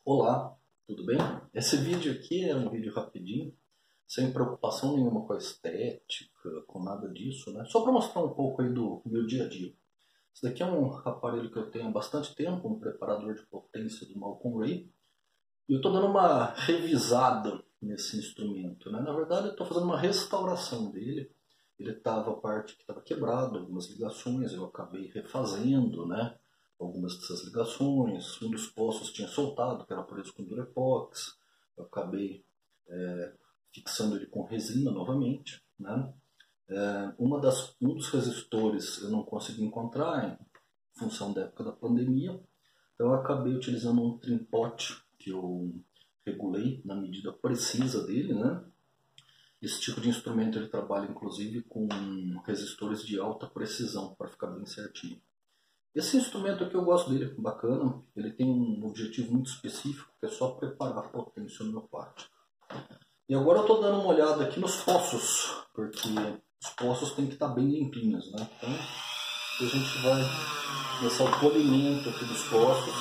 Olá, tudo bem? Esse vídeo aqui é um vídeo rapidinho, sem preocupação nenhuma com a estética, com nada disso, né? Só para mostrar um pouco aí do meu dia a dia. Esse daqui é um aparelho que eu tenho há bastante tempo, um preparador de potência do Malcolm Ray, e eu estou dando uma revisada nesse instrumento, né? Na verdade, eu estou fazendo uma restauração dele. Ele estava a parte que estava quebrada, algumas ligações, eu acabei refazendo, né? Algumas dessas ligações, um dos poços tinha soltado, que era preso com Durepox, eu acabei fixando ele com resina novamente, né? Um dos resistores eu não consegui encontrar em função da época da pandemia, então eu acabei utilizando um trimpote que eu regulei na medida precisa dele, né? Esse tipo de instrumento ele trabalha inclusive com resistores de alta precisão para ficar bem certinho. Esse instrumento aqui eu gosto dele, bacana. Ele tem um objetivo muito específico, que é só preparar a potência homeopática. E agora eu estou dando uma olhada aqui nos poços, porque os poços têm que estar bem limpinhos, né? Então a gente vai começar o polimento aqui dos poços.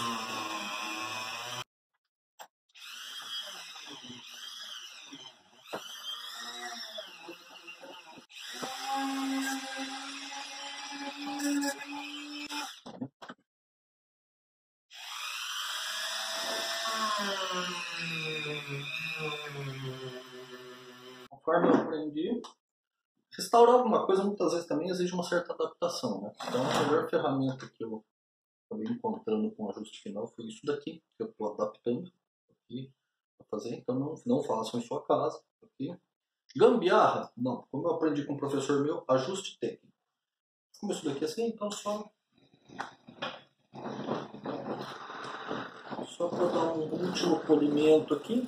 Conforme eu aprendi, restaurar alguma coisa muitas vezes também exige uma certa adaptação, né? Então a melhor ferramenta que eu acabei encontrando com o ajuste final foi isso daqui, que eu estou adaptando aqui para fazer. Então não façam em sua casa. Aqui. Gambiarra? Não. Como eu aprendi com um professor meu, ajuste técnico. Como isso daqui é assim, então só para dar um último polimento aqui.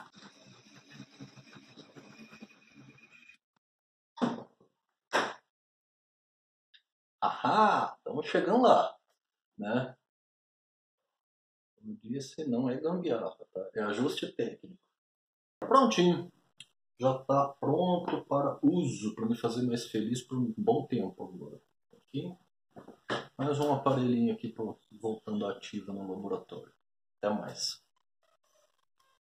Ahá, estamos chegando lá, né? Como disse, não é gambiarra, tá? É ajuste técnico. Prontinho. Já está pronto para uso, para me fazer mais feliz por um bom tempo agora. Aqui. Mais um aparelhinho aqui voltando ativo no laboratório. Até mais.